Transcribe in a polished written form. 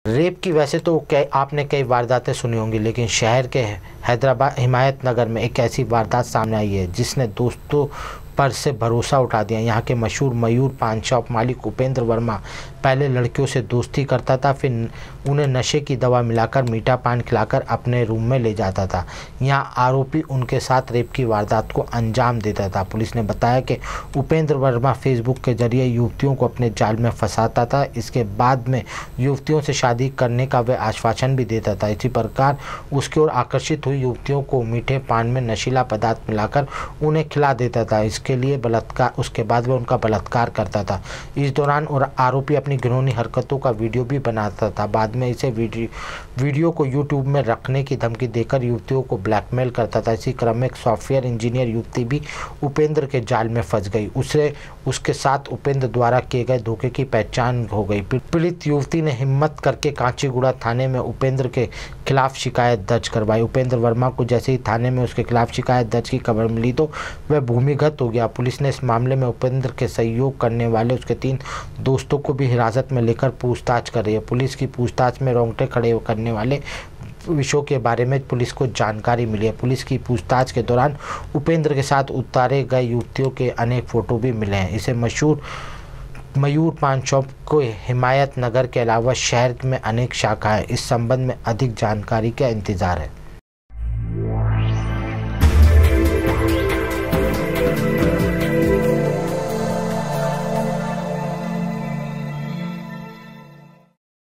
Rape की वैसे तो आपने कई वारदातें सुनी होंगी, लेकिन शहर के हैदराबाद हिमायत नगर में एक ऐसी वारदात सामने आई है जिसने दोस्तों पर से भरोसा उठा दिया। यहाँ के मशहूर मयूर पान शॉप मालिक उपेंद्र वर्मा पहले लड़कियों से दोस्ती करता था, फिर उन्हें नशे की दवा मिलाकर मीठा पान खिलाकर अपने रूम में ले जाता था। यहाँ आरोपी उनके साथ रेप की वारदात को अंजाम देता था। पुलिस ने बताया कि उपेंद्र वर्मा फेसबुक के जरिए युवतियों को अपने जाल में फंसाता था। इसके बाद में युवतियों से शादी करने का वह आश्वासन भी देता था। इसी प्रकार उसकी ओर आकर्षित हुई युवतियों को मीठे पान में नशीला पदार्थ मिलाकर उन्हें खिला देता था। इसके लिए उसके बाद वह उनका बलात्कार करता था। इस दौरान और आरोपी अपनी घिनौनी हरकतों का वीडियो भी बनाता था। बाद में इसे वीडियो को यूट्यूब में रखने की धमकी देकर युवतियों को ब्लैकमेल करता था। इसी क्रम में एक सॉफ्टवेयर इंजीनियर युवती भी उपेंद्र के जाल में फंस गई। उसके साथ उपेंद्र द्वारा किए गए धोखे की पहचान हो गई। पीड़ित युवती ने हिम्मत करके कांचीगुड़ा थाने में उपेंद्र के खिलाफ शिकायत दर्ज करवाई। उपेंद्र वर्मा को जैसे ही थाने में उसके खिलाफ शिकायत दर्ज की खबर मिली तो वह भूमिगत हो गया। पुलिस ने इस मामले में उपेंद्र के सहयोग करने वाले उसके 3 दोस्तों को भी हिरासत में लेकर पूछताछ कर रही है। पुलिस की पूछताछ में रोंगटे खड़े करने वाले विषयों के बारे में पुलिस को जानकारी मिली है। पुलिस की पूछताछ के दौरान उपेंद्र के साथ उतारे गए युवतियों के अनेक फोटो भी मिले हैं। इसे मशहूर मयूर पान शॉप को हिमायत नगर के अलावा शहर में अनेक शाखाएं। इस संबंध में अधिक जानकारी का इंतजार है।